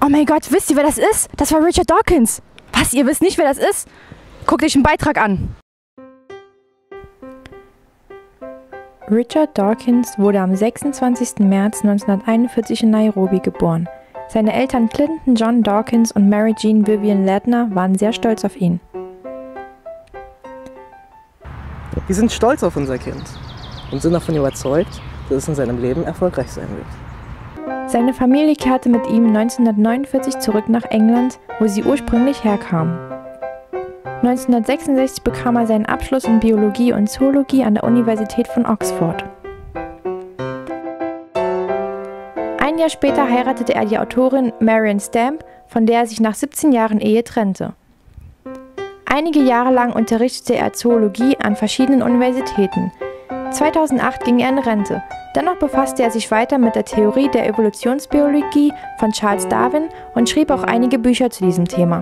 Oh mein Gott, wisst ihr, wer das ist? Das war Richard Dawkins. Was, ihr wisst nicht, wer das ist? Guckt euch einen Beitrag an. Richard Dawkins wurde am 26. März 1941 in Nairobi geboren. Seine Eltern Clinton John Dawkins und Mary Jean Vivian Ladner waren sehr stolz auf ihn. Wir sind stolz auf unser Kind und sind davon überzeugt, dass es in seinem Leben erfolgreich sein wird. Seine Familie kehrte mit ihm 1949 zurück nach England, wo sie ursprünglich herkamen. 1966 bekam er seinen Abschluss in Biologie und Zoologie an der Universität von Oxford. Ein Jahr später heiratete er die Autorin Marion Stamp, von der er sich nach 17 Jahren Ehe trennte. Einige Jahre lang unterrichtete er Zoologie an verschiedenen Universitäten. 2008 ging er in Rente. Dennoch befasste er sich weiter mit der Theorie der Evolutionsbiologie von Charles Darwin und schrieb auch einige Bücher zu diesem Thema.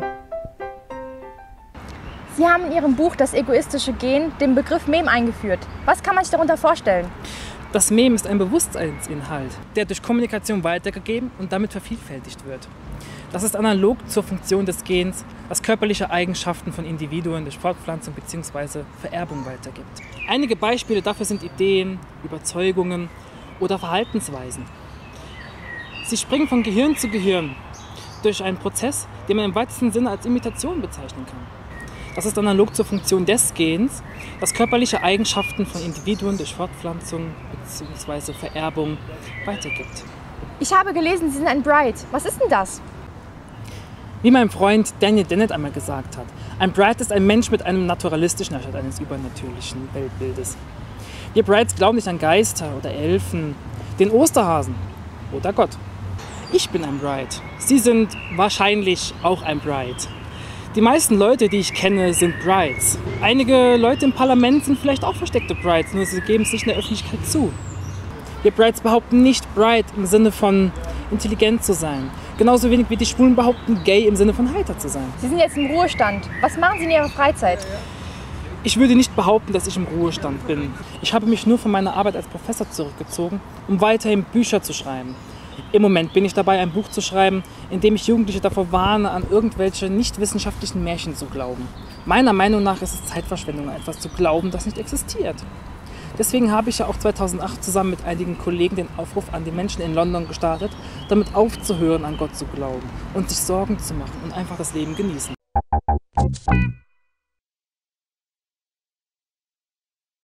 Sie haben in Ihrem Buch Das egoistische Gen den Begriff Mem eingeführt. Was kann man sich darunter vorstellen? Das Mem ist ein Bewusstseinsinhalt, der durch Kommunikation weitergegeben und damit vervielfältigt wird. Das ist analog zur Funktion des Gens, das körperliche Eigenschaften von Individuen durch Fortpflanzung bzw. Vererbung weitergibt. Einige Beispiele dafür sind Ideen, Überzeugungen oder Verhaltensweisen. Sie springen von Gehirn zu Gehirn durch einen Prozess, den man im weitesten Sinne als Imitation bezeichnen kann. Das ist analog zur Funktion des Gens, das körperliche Eigenschaften von Individuen durch Fortpflanzung bzw. Vererbung weitergibt. Ich habe gelesen, Sie sind ein Bright. Was ist denn das? Wie mein Freund Daniel Dennett einmal gesagt hat, ein Bright ist ein Mensch mit einem naturalistischen anstatt eines übernatürlichen Weltbildes. Wir Brights glauben nicht an Geister oder Elfen, den Osterhasen oder Gott. Ich bin ein Bright. Sie sind wahrscheinlich auch ein Bright. Die meisten Leute, die ich kenne, sind Brights. Einige Leute im Parlament sind vielleicht auch versteckte Brights, nur sie geben es nicht in der Öffentlichkeit zu. Wir Brights behaupten nicht bright im Sinne von intelligent zu sein. Genauso wenig wie die Schwulen behaupten, gay im Sinne von heiter zu sein. Sie sind jetzt im Ruhestand. Was machen Sie in Ihrer Freizeit? Ich würde nicht behaupten, dass ich im Ruhestand bin. Ich habe mich nur von meiner Arbeit als Professor zurückgezogen, um weiterhin Bücher zu schreiben. Im Moment bin ich dabei, ein Buch zu schreiben, in dem ich Jugendliche davor warne, an irgendwelche nicht wissenschaftlichen Märchen zu glauben. Meiner Meinung nach ist es Zeitverschwendung, an etwas zu glauben, das nicht existiert. Deswegen habe ich ja auch 2008 zusammen mit einigen Kollegen den Aufruf an die Menschen in London gestartet, damit aufzuhören, an Gott zu glauben und sich Sorgen zu machen und einfach das Leben genießen.